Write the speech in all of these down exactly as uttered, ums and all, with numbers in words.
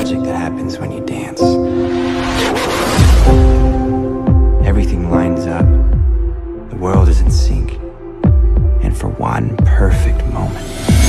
magic that happens when you dance. Everything lines up. The world is in sync. And for one perfect moment.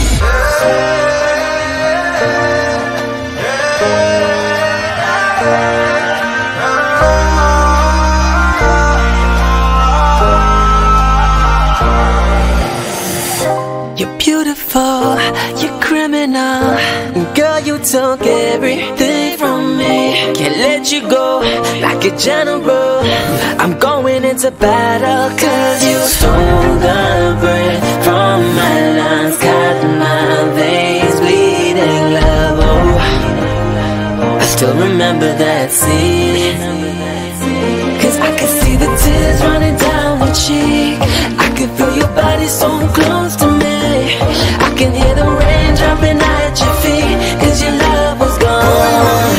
You're beautiful, you're criminal. Girl, you took everything from me. Can't let you go like a general. I'm going into battle cause you stole the breath from my lungs. Got my veins bleeding love. Oh, I still remember that scene. Cause I can see the tears running down your cheek. I can feel your body so close to me. I can hear the rain dropping at your feet. Cause your love was gone.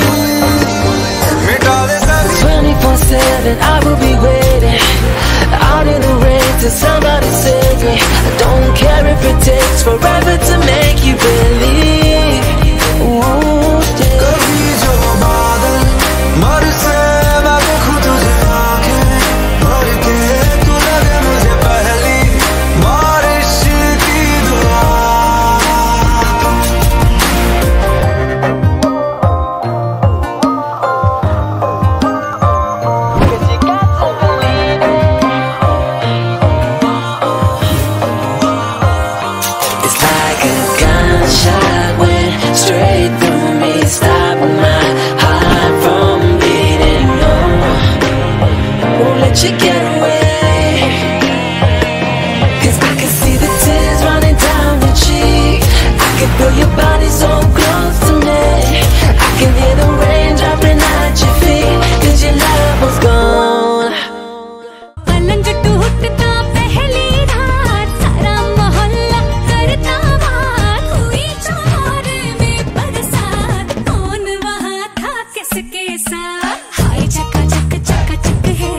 twenty-four seven I will be waiting out in the rain till somebody saves me. I don't care if it takes forever to make you believe. Ooh, you get away. Cause I can see the tears running down your cheek. I can feel your body so close to me. I can hear the rain dropping at your feet. Cause your love was gone. पलंग टूटता पहली रात सारा मोहल्ला करता बात हुई चौर में बरसात कौन वहाँ था किसके साथ हाय चका चक चका चक है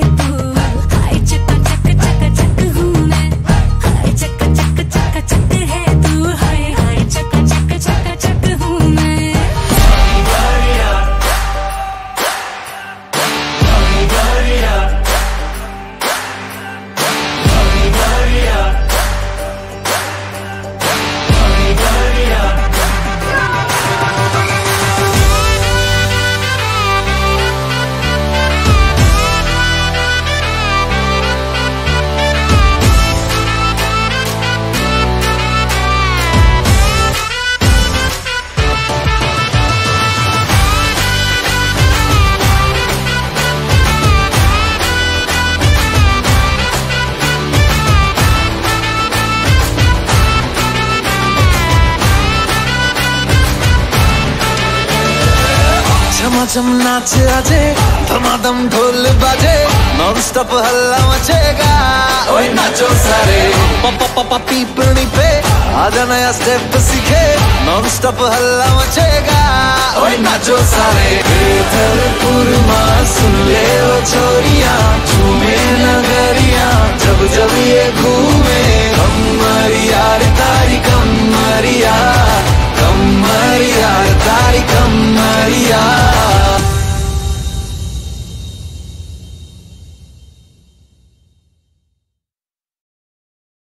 झमाझम नाच आजे धमाधम ढोल बाजे नॉन स्टॉप हल्ला मचेगा ओए नाचो सारे पापा पापा पीपनी पे आजा नया स्टेप सीखे नॉन स्टॉप हल्ला मचेगा ओए नाचो सारे पुरमा सुन ले ओ छोरिया झूमे नगरिया जब जब ये घूमे कमरिया रे तारी कमरिया कमरिया रे तारी कमरिया